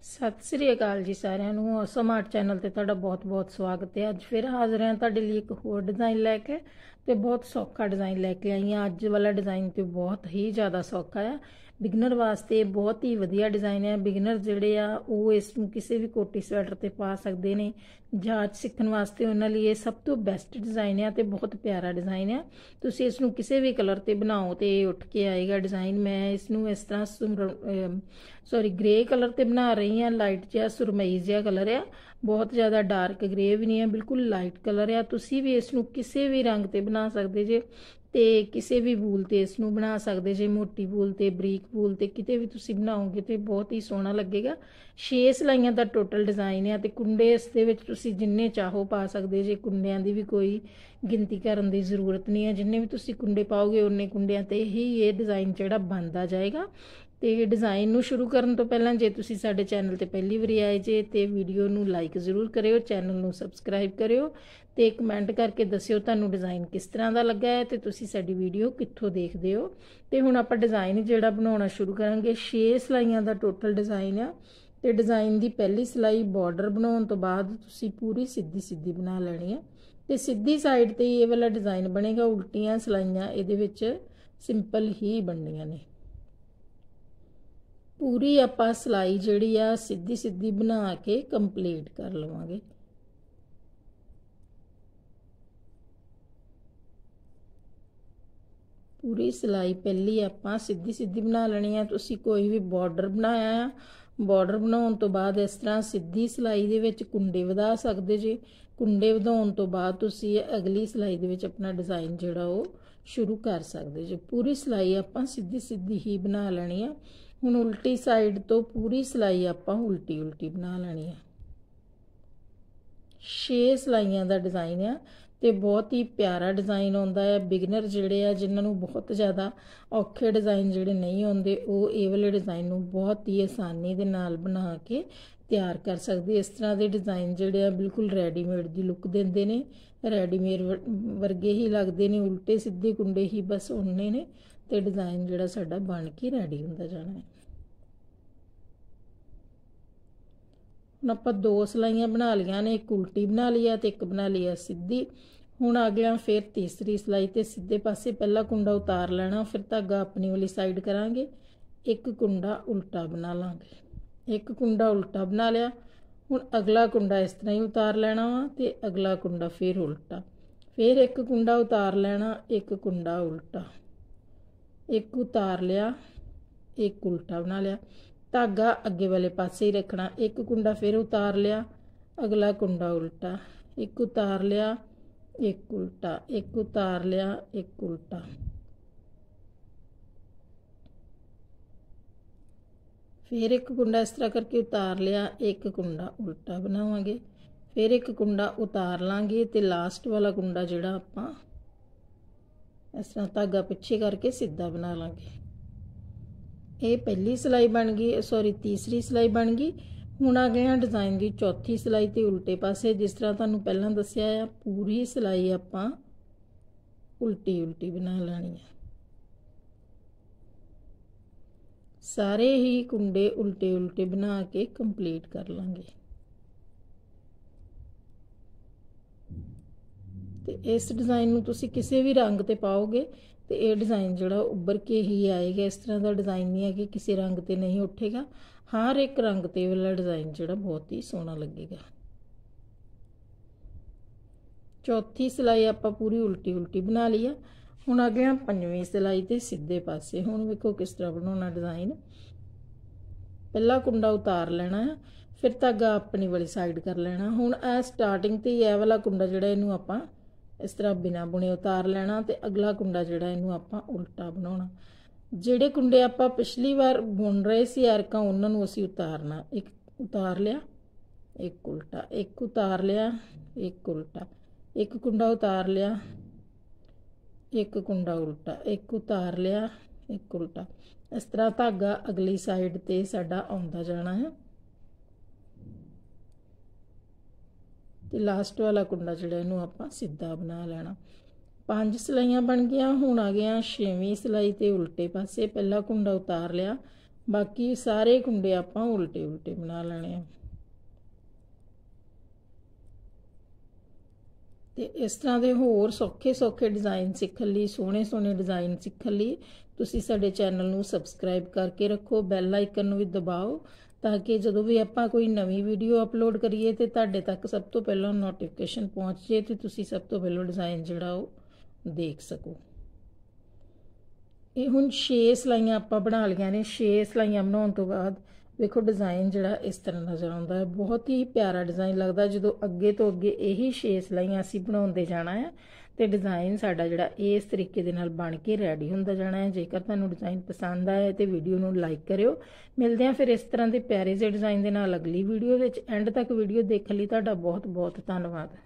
ਸਤਿ ਸ੍ਰੀ ਅਕਾਲ ਜੀ ਸਾਰਿਆਂ ਨੂੰ। ਔਸਮ ਆਰਟ ਚੈਨਲ ਤੇ ਤੁਹਾਡਾ ਬਹੁਤ-ਬਹੁਤ ਸਵਾਗਤ ਹੈ। ਅੱਜ ਫਿਰ ਹਾਜ਼ਰ ਹਾਂ ਤੁਹਾਡੇ ਲਈ ਇੱਕ ਹੋਰ ਡਿਜ਼ਾਈਨ ਲੈ ਕੇ ਤੇ ਬਹੁਤ ਸੌਖਾ ਡਿਜ਼ਾਈਨ ਲੈ ਕੇ ਆਈ ਹਾਂ। ਅੱਜ ਵਾਲਾ ਡਿਜ਼ਾਈਨ ਤੇ ਬਹੁਤ ਹੀ ਜ਼ਿਆਦਾ ਸੌਖਾ ਆ। ਬਿਗਨਰ ਵਾਸਤੇ ਬਹੁਤ ਹੀ ਵਧੀਆ ਡਿਜ਼ਾਈਨ ਹੈ। ਬਿਗਨਰ ਜਿਹੜੇ ਆ ਉਹ ਇਸ ਨੂੰ ਕਿਸੇ ਵੀ ਕੋਟੀ ਸਵੈਟਰ ਤੇ ਪਾ ਸਕਦੇ ਨੇ। ਜਾਂਚ ਸਿੱਖਣ ਵਾਸਤੇ ਉਹਨਾਂ ਲਈ ਇਹ ਸਭ ਤੋਂ ਬੈਸਟ ਡਿਜ਼ਾਈਨ ਆ ਤੇ ਬਹੁਤ ਪਿਆਰਾ ਡਿਜ਼ਾਈਨ ਆ। ਤੁਸੀਂ ਇਸ ਨੂੰ ਕਿਸੇ ਵੀ ਕਲਰ ਤੇ ਬਣਾਓ ਤੇ ਉੱਠ ਕੇ ਆਏਗਾ ਡਿਜ਼ਾਈਨ। ਮੈਂ ਇਸ ਨੂੰ ਇਸ ਤਰ੍ਹਾਂ ਗ੍ਰੇ ਕਲਰ ਤੇ ਬਣਾ ਰਹੀ ਹਾਂ। ਲਾਈਟ ਜਿਹਾ ਸੁਰਮਈ ਜਿਹਾ ਕਲਰ ਆ, ਬਹੁਤ ਜ਼ਿਆਦਾ ਡਾਰਕ ਗ੍ਰੇ ਵੀ ਨਹੀਂ ਹੈ, ਬਿਲਕੁਲ ਲਾਈਟ ਕਲਰ ਆ। ਤੁਸੀਂ ਵੀ ਇਸ ਨੂੰ ਕਿਸੇ ਵੀ ਰੰਗ ਤੇ ਬਣਾ ਸਕਦੇ ਜੇ ਤੇ ਕਿਸੇ ਵੀ ਵੂਲ ਤੇ ਇਸ ਨੂੰ ਬਣਾ ਸਕਦੇ ਜੇ। ਮੋਟੀ ਵੂਲ ਤੇ, ਬਰੀਕ ਵੂਲ ਤੇ, ਕਿਤੇ ਵੀ ਤੁਸੀਂ ਬਣਾਓਗੇ ਤੇ ਬਹੁਤ ਹੀ ਸੋਹਣਾ ਲੱਗੇਗਾ। 6 ਸਿਲਾਈਆਂ ਦਾ ਟੋਟਲ ਡਿਜ਼ਾਈਨ ਆ ਤੇ ਕੁੰਡੇ ਇਸ ਦੇ ਵਿੱਚ ਤੁਸੀਂ ਜਿੰਨੇ ਚਾਹੋ ਪਾ ਸਕਦੇ ਜੇ। ਕੁੰਡਿਆਂ ਦੀ ਵੀ ਕੋਈ ਗਿਣਤੀ ਕਰਨ ਦੀ ਜ਼ਰੂਰਤ ਨਹੀਂ ਹੈ। ਜਿੰਨੇ ਵੀ ਤੁਸੀਂ ਕੁੰਡੇ ਪਾਓਗੇ ਉਨੇ ਕੁੰਡਿਆਂ ਤੇ ਹੀ ਇਹ ਡਿਜ਼ਾਈਨ ਜਿਹੜਾ ਬਣਦਾ ਜਾਏਗਾ। ਤੇ ਡਿਜ਼ਾਈਨ ਨੂੰ ਸ਼ੁਰੂ ਕਰਨ ਤੋਂ ਪਹਿਲਾਂ ਜੇ ਤੁਸੀਂ ਸਾਡੇ ਚੈਨਲ ਤੇ ਪਹਿਲੀ ਵਾਰੀ ਆਏ ਜੇ ਤੇ ਵੀਡੀਓ ਨੂੰ ਲਾਈਕ ਜ਼ਰੂਰ ਕਰਿਓ, ਚੈਨਲ ਨੂੰ ਸਬਸਕ੍ਰਾਈਬ ਕਰਿਓ ਤੇ ਕਮੈਂਟ ਕਰਕੇ ਦੱਸਿਓ ਤੁਹਾਨੂੰ ਡਿਜ਼ਾਈਨ ਕਿਸ ਤਰ੍ਹਾਂ ਦਾ ਲੱਗਾ ਹੈ ਤੇ ਤੁਸੀਂ ਸਾਡੀ ਵੀਡੀਓ ਕਿੱਥੋਂ ਦੇਖਦੇ ਹੋ। ਤੇ ਹੁਣ ਆਪਾਂ ਡਿਜ਼ਾਈਨ ਜਿਹੜਾ ਬਣਾਉਣਾ ਸ਼ੁਰੂ ਕਰਾਂਗੇ। 6 ਸਿਲਾਈਆਂ ਦਾ ਟੋਟਲ ਡਿਜ਼ਾਈਨ ਆ ਤੇ ਡਿਜ਼ਾਈਨ ਦੀ ਪਹਿਲੀ ਸਿਲਾਈ ਬਾਰਡਰ ਬਣਾਉਣ ਤੋਂ ਬਾਅਦ ਤੁਸੀਂ ਪੂਰੀ ਸਿੱਧੀ ਬਣਾ ਲੈਣੀ ਹੈ ਤੇ ਸਿੱਧੀ ਸਾਈਡ ਤੇ ਇਹ ਵਾਲਾ ਡਿਜ਼ਾਈਨ ਬਣੇਗਾ। ਉਲਟੀਆਂ ਸਿਲਾਈਆਂ ਇਹਦੇ ਵਿੱਚ ਸਿੰਪਲ ਹੀ ਬਣਨੀਆਂ ਨੇ। ਪੂਰੀ ਆਪਾਂ ਸਿਲਾਈ ਜਿਹੜੀ ਆ ਸਿੱਧੀ ਬਣਾ ਕੇ ਕੰਪਲੀਟ ਕਰ ਲਵਾਂਗੇ। ਪੂਰੀ ਸਿਲਾਈ ਪਹਿਲੀ ਆਪਾਂ ਸਿੱਧੀ ਬਣਾ ਲੈਣੀ ਆ। ਤੁਸੀਂ ਕੋਈ ਵੀ ਬਾਰਡਰ ਬਣਾਇਆ ਆ, ਬਾਰਡਰ ਬਣਾਉਣ ਤੋਂ ਬਾਅਦ ਇਸ ਤਰ੍ਹਾਂ ਸਿੱਧੀ ਸਿਲਾਈ ਦੇ ਵਿੱਚ ਕੁੰਡੇ ਵਧਾ ਸਕਦੇ ਜੇ। ਕੁੰਡੇ ਵਧਾਉਣ ਤੋਂ ਬਾਅਦ ਤੁਸੀਂ ਅਗਲੀ ਸਿਲਾਈ ਦੇ ਵਿੱਚ ਆਪਣਾ ਡਿਜ਼ਾਈਨ ਜਿਹੜਾ ਉਹ ਸ਼ੁਰੂ ਕਰ ਸਕਦੇ ਜੇ। ਪੂਰੀ ਸਿਲਾਈ ਆਪਾਂ ਸਿੱਧੀ ਹੀ ਬਣਾ ਲੈਣੀ ਆ। ਹੁਣ ਉਲਟੀ ਸਾਈਡ ਤੋਂ ਪੂਰੀ ਸਿਲਾਈ ਆਪਾਂ ਉਲਟੀ ਬਣਾ ਲੈਣੀ ਆ। 6 ਸਿਲਾਈਆਂ ਦਾ ਡਿਜ਼ਾਈਨ ਆ ਤੇ ਬਹੁਤ ਹੀ ਪਿਆਰਾ ਡਿਜ਼ਾਈਨ ਆਉਂਦਾ ਹੈ। ਬਿਗਨਰ ਜਿਹੜੇ ਆ ਜਿਨ੍ਹਾਂ ਨੂੰ ਬਹੁਤ ਜ਼ਿਆਦਾ ਔਖੇ ਡਿਜ਼ਾਈਨ ਜਿਹੜੇ ਨਹੀਂ ਆਉਂਦੇ ਉਹ ਇਹ ਵਾਲੇ ਡਿਜ਼ਾਈਨ ਨੂੰ ਬਹੁਤ ਹੀ ਆਸਾਨੀ ਦੇ ਨਾਲ ਬਣਾ ਕੇ ਤਿਆਰ ਕਰ ਸਕਦੇ। ਇਸ ਤਰ੍ਹਾਂ ਦੇ ਡਿਜ਼ਾਈਨ ਜਿਹੜੇ ਆ ਬਿਲਕੁਲ ਰੈਡੀਮੇਡ ਦੀ ਲੁੱਕ ਦਿੰਦੇ ਨੇ, ਰੈਡੀਮੇਡ ਵਰਗੇ ਹੀ ਲੱਗਦੇ ਨੇ। ਉਲਟੇ ਸਿੱਧੇ ਕੁੰਡੇ ਹੀ ਬਸ ਉਨੇ ਨੇ ਤੇ ਡਿਜ਼ਾਈਨ ਜਿਹੜਾ ਸਾਡਾ ਬਣ ਕੇ ਰੈਡੀ ਹੁੰਦਾ ਜਾਣਾ ਹੈ। ਹੁਣ ਆਪਾਂ 2 ਸਿਲਾਈਆਂ ਬਣਾ ਲਈਆਂ ਨੇ, ਇੱਕ ਉਲਟੀ ਬਣਾ ਲਈ ਆ ਤੇ ਇੱਕ ਬਣਾ ਲਈ ਆ ਸਿੱਧੀ। ਹੁਣ ਆ ਗਿਆ ਫਿਰ ਤੀਸਰੀ ਸਿਲਾਈ ਤੇ ਸਿੱਧੇ ਪਾਸੇ ਪਹਿਲਾ ਕੁੰਡਾ ਉਤਾਰ ਲੈਣਾ, ਫਿਰ ਧਾਗਾ ਆਪਣੀ ਵਾਲੀ ਸਾਈਡ ਕਰਾਂਗੇ, ਇੱਕ ਕੁੰਡਾ ਉਲਟਾ ਬਣਾ ਲਾਂਗੇ। ਇੱਕ ਕੁੰਡਾ ਉਲਟਾ ਬਣਾ ਲਿਆ। ਹੁਣ ਅਗਲਾ ਕੁੰਡਾ ਇਸ ਤਰ੍ਹਾਂ ਹੀ ਉਤਾਰ ਲੈਣਾ ਵਾ ਤੇ ਅਗਲਾ ਕੁੰਡਾ ਫਿਰ ਉਲਟਾ, ਫਿਰ ਇੱਕ ਕੁੰਡਾ ਉਤਾਰ ਲੈਣਾ, ਇੱਕ ਕੁੰਡਾ ਉਲਟਾ, ਇੱਕ ਉਤਾਰ ਲਿਆ, ਇੱਕ ਉਲਟਾ ਬਣਾ ਲਿਆ। ਧਾਗਾ ਅੱਗੇ ਵਾਲੇ ਪਾਸੇ ਹੀ ਰੱਖਣਾ। ਇੱਕ ਕੁੰਡਾ ਫਿਰ ਉਤਾਰ ਲਿਆ, ਅਗਲਾ ਕੁੰਡਾ ਉਲਟਾ, ਇੱਕ ਉਤਾਰ ਲਿਆ, ਇੱਕ ਉਲਟਾ, ਇੱਕ ਉਤਾਰ ਲਿਆ, ਇੱਕ ਉਲਟਾ। ਫਿਰ ਇੱਕ ਕੁੰਡਾ ਇਸ ਤਰ੍ਹਾਂ ਕਰਕੇ ਉਤਾਰ ਲਿਆ, ਇੱਕ ਕੁੰਡਾ ਉਲਟਾ ਬਣਾਵਾਂਗੇ, ਫਿਰ ਇੱਕ ਕੁੰਡਾ ਉਤਾਰ ਲਾਂਗੇ ਤੇ ਲਾਸਟ ਵਾਲਾ ਕੁੰਡਾ ਜਿਹੜਾ ਆਪਾਂ ਇਸ ਤਰ੍ਹਾਂ ਧਾਗਾ ਪਿੱਛੇ ਕਰਕੇ ਸਿੱਧਾ ਬਣਾ ਲਾਂਗੇ। ਇਹ ਪਹਿਲੀ ਸਿਲਾਈ ਬਣ ਗਈ, ਤੀਸਰੀ ਸਿਲਾਈ ਬਣ ਗਈ। ਹੁਣ ਆ ਗਏ ਡਿਜ਼ਾਈਨ ਦੀ ਚੌਥੀ ਸਿਲਾਈ ਤੇ ਉਲਟੇ ਪਾਸੇ। ਜਿਸ ਤਰ੍ਹਾਂ ਤੁਹਾਨੂੰ ਪਹਿਲਾਂ ਦੱਸਿਆ ਆ ਪੂਰੀ ਸਿਲਾਈ ਆਪਾਂ ਉਲਟੀ ਬਣਾ ਲੈਣੀ ਹੈ। ਸਾਰੇ ਹੀ ਕੁੰਡੇ ਉਲਟੇ ਬਣਾ ਕੇ ਕੰਪਲੀਟ ਕਰ ਲਾਂਗੇ ਤੇ ਇਸ ਡਿਜ਼ਾਈਨ ਨੂੰ ਤੁਸੀਂ ਕਿਸੇ ਵੀ ਰੰਗ ਤੇ ਪਾਓਗੇ ਤੇ ਇਹ ਡਿਜ਼ਾਈਨ ਜਿਹੜਾ ਉੱਭਰ ਕੇ ਹੀ ਆਏਗਾ। ਇਸ ਤਰ੍ਹਾਂ ਦਾ ਡਿਜ਼ਾਈਨ ਨਹੀਂ ਹੈ ਕਿ ਕਿਸੇ ਰੰਗ ਤੇ ਨਹੀਂ ਉੱਠੇਗਾ, ਹਰ ਇੱਕ ਰੰਗ ਤੇ ਵਾਲਾ ਡਿਜ਼ਾਈਨ ਜਿਹੜਾ ਬਹੁਤ ਹੀ ਸੋਹਣਾ ਲੱਗੇਗਾ। ਚੌਥੀ ਸਿਲਾਈ ਆਪਾਂ ਪੂਰੀ ਉਲਟੀ ਬਣਾ ਲਈ ਆ। ਹੁਣ ਆ ਗਿਆ ਪੰਜਵੀਂ ਸਿਲਾਈ ਤੇ ਸਿੱਧੇ ਪਾਸੇ। ਹੁਣ ਵੇਖੋ ਕਿਸ ਤਰ੍ਹਾਂ ਬਣਾਉਣਾ ਡਿਜ਼ਾਈਨ। ਪਹਿਲਾ ਕੁੰਡਾ ਉਤਾਰ ਲੈਣਾ ਹੈ, ਫਿਰ ਧਾਗਾ ਆਪਣੀ ਵਾਲੀ ਸਾਈਡ ਕਰ ਲੈਣਾ। ਹੁਣ ਇਹ ਸਟਾਰਟਿੰਗ ਤੇ ਇਹ ਵਾਲਾ ਕੁੰਡਾ ਜਿਹੜਾ ਇਹਨੂੰ ਆਪਾਂ ਇਸ ਤਰ੍ਹਾਂ ਬਿਨਾਂ ਬੁਣੇ ਉਤਾਰ ਲੈਣਾ ਤੇ ਅਗਲਾ ਕੁੰਡਾ ਜਿਹੜਾ ਇਹਨੂੰ ਆਪਾਂ ਉਲਟਾ ਬਣਾਉਣਾ। ਜਿਹੜੇ ਕੁੰਡੇ ਆਪਾਂ ਪਿਛਲੀ ਵਾਰ ਬੁਣ ਰਹੇ ਸੀ ਐਰਕਾਂ ਉਹਨਾਂ ਨੂੰ ਅਸੀਂ ਉਤਾਰਨਾ। ਇੱਕ ਉਤਾਰ ਲਿਆ, ਇੱਕ ਉਲਟਾ, ਇੱਕ ਉਤਾਰ ਲਿਆ, ਇੱਕ ਉਲਟਾ, ਇੱਕ ਕੁੰਡਾ ਉਤਾਰ ਲਿਆ, ਇੱਕ ਕੁੰਡਾ ਉਲਟਾ, ਇੱਕ ਉਤਾਰ ਲਿਆ, ਇੱਕ ਉਲਟਾ। ਇਸ ਤਰ੍ਹਾਂ ਧਾਗਾ ਅਗਲੀ ਸਾਈਡ ਤੇ ਸਾਡਾ ਆਉਂਦਾ ਜਾਣਾ ਹੈ ਤੇ ਲਾਸਟ ਵਾਲਾ ਕੁੰਡਾ ਜਿਹੜਾ ਇਹਨੂੰ ਆਪਾਂ ਸਿੱਧਾ ਬਣਾ ਲੈਣਾ। 5 ਸਿਲਾਈਆਂ ਬਣ ਗਈਆਂ। ਹੁਣ ਆ ਗਿਆ 6ਵੀਂ ਸਿਲਾਈ ਤੇ ਉਲਟੇ ਪਾਸੇ। ਪਹਿਲਾ ਕੁੰਡਾ ਉਤਾਰ ਲਿਆ, बाकी सारे कुंडे आपां उल्टे उल्टे बना लेने हैं। ਤੇ ਇਸ ਤਰ੍ਹਾਂ ਦੇ ਹੋਰ ਸੌਖੇ ਡਿਜ਼ਾਈਨ ਸਿੱਖਣ ਲਈ, ਸੋਹਣੇ ਡਿਜ਼ਾਈਨ ਸਿੱਖਣ ਲਈ ਤੁਸੀਂ ਸਾਡੇ ਚੈਨਲ ਨੂੰ ਸਬਸਕ੍ਰਾਈਬ ਕਰਕੇ ਰੱਖੋ, ਬੈਲ ਆਈਕਨ ਨੂੰ ਵੀ ਦਬਾਓ ਤਾਂ ਕਿ ਜਦੋਂ ਵੀ ਆਪਾਂ ਕੋਈ ਨਵੀਂ ਵੀਡੀਓ ਅਪਲੋਡ ਕਰੀਏ ਤੇ ਤੁਹਾਡੇ ਤੱਕ ਸਭ ਤੋਂ ਪਹਿਲਾਂ ਨੋਟੀਫਿਕੇਸ਼ਨ ਪਹੁੰਚ ਜੇ ਤੇ ਤੁਸੀਂ ਸਭ ਤੋਂ ਪਹਿਲਾਂ ਡਿਜ਼ਾਈਨ ਜਿਹੜਾ ਉਹ ਦੇਖ ਸਕੋ। ਇਹ ਹੁਣ 6 ਸਲਾਈਆਂ ਆਪਾਂ ਬਣਾ ਲਈਆਂ ਨੇ। 6 ਸਲਾਈਆਂ ਬਣਾਉਣ ਤੋਂ ਬਾਅਦ ਵੇਖੋ ਡਿਜ਼ਾਈਨ ਜਿਹੜਾ ਇਸ ਤਰ੍ਹਾਂ ਨਜ਼ਰ ਆਉਂਦਾ ਹੈ। ਬਹੁਤ ਹੀ ਪਿਆਰਾ ਡਿਜ਼ਾਈਨ ਲੱਗਦਾ ਜਦੋਂ ਅੱਗੇ ਤੋਂ ਅੱਗੇ ਇਹੀ 6 ਸਲਾਈਆਂ ਅਸੀਂ ਬਣਾਉਂਦੇ ਜਾਣਾ ਹੈ ਤੇ ਡਿਜ਼ਾਈਨ ਸਾਡਾ ਜਿਹੜਾ ਇਸ ਤਰੀਕੇ ਦੇ ਨਾਲ ਬਣ ਕੇ ਰੈਡੀ ਹੁੰਦਾ ਜਾਣਾ ਹੈ। ਜੇਕਰ ਤੁਹਾਨੂੰ ਡਿਜ਼ਾਈਨ ਪਸੰਦ ਆਇਆ ਤੇ ਵੀਡੀਓ ਨੂੰ ਲਾਈਕ ਕਰਿਓ। ਮਿਲਦੇ ਹਾਂ ਫਿਰ ਇਸ ਤਰ੍ਹਾਂ ਦੇ ਪਿਆਰੇ ਜਿਹੇ ਡਿਜ਼ਾਈਨ ਦੇ ਨਾਲ ਅਗਲੀ ਵੀਡੀਓ ਵਿੱਚ। ਐਂਡ ਤੱਕ ਵੀਡੀਓ ਦੇਖਣ ਲਈ ਤੁਹਾਡਾ ਬਹੁਤ ਬਹੁਤ ਧੰਨਵਾਦ।